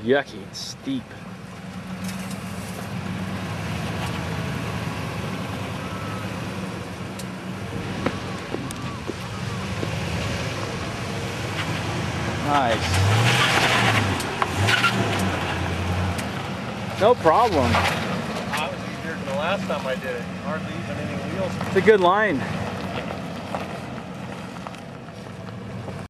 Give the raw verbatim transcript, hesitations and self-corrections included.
yucky and steep. Nice. No problem. That was easier than the last time I did it. Hardly even any wheels. It's a good line.